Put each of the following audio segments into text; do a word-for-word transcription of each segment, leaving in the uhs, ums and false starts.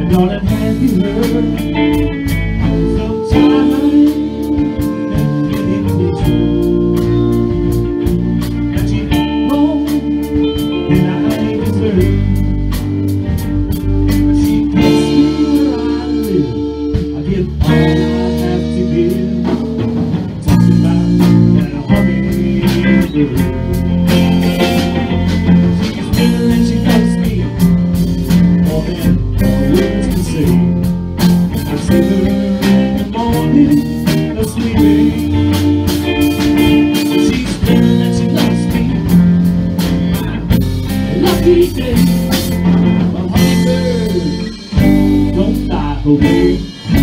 Darling, have you heard? Sometimes that it be true that you did more than I deserve. But she gets me where I live. I give all I have to give. Talking about that hummingbird. She's still and she loves me more than words to say. I see her in the morning, sleeping. She's still and she loves me. A lucky day, a hummingbird don't fly away.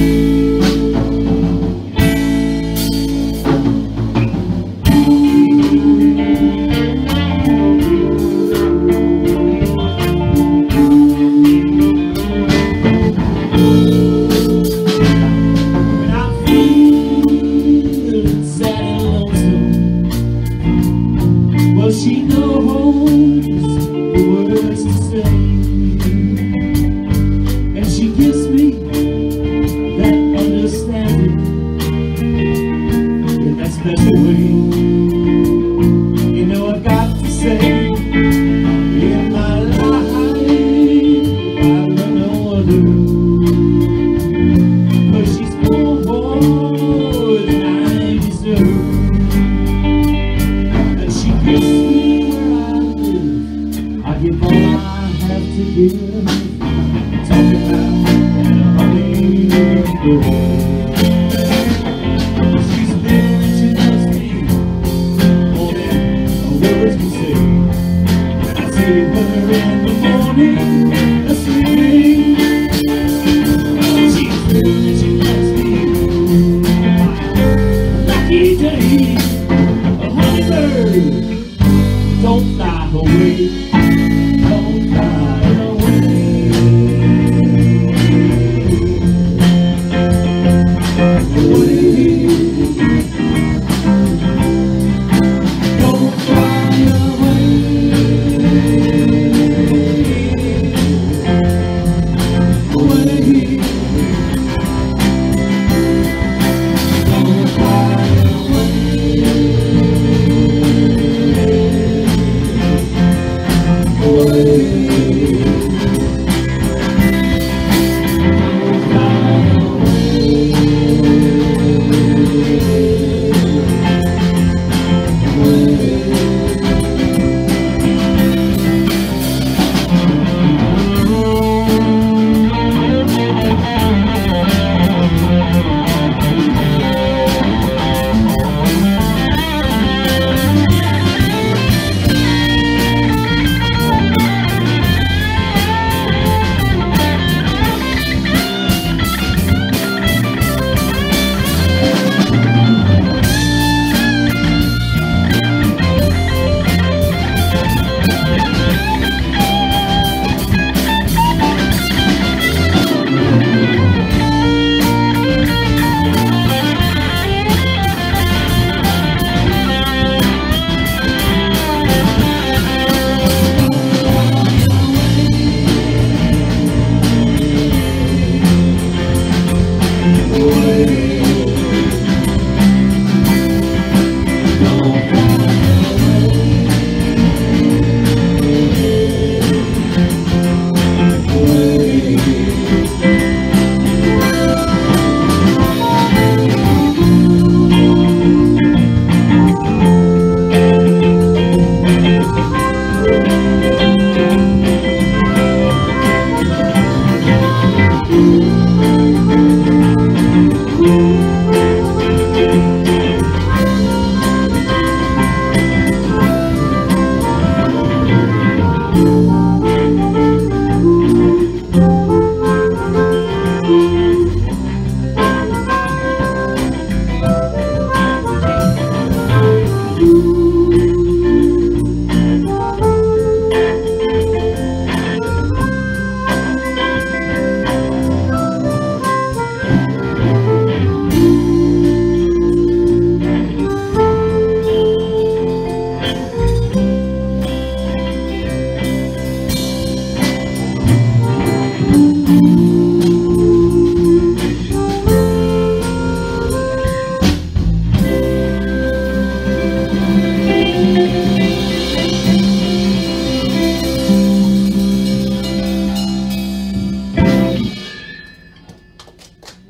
Well, she knows the words to say, and she gives me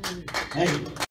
Hey.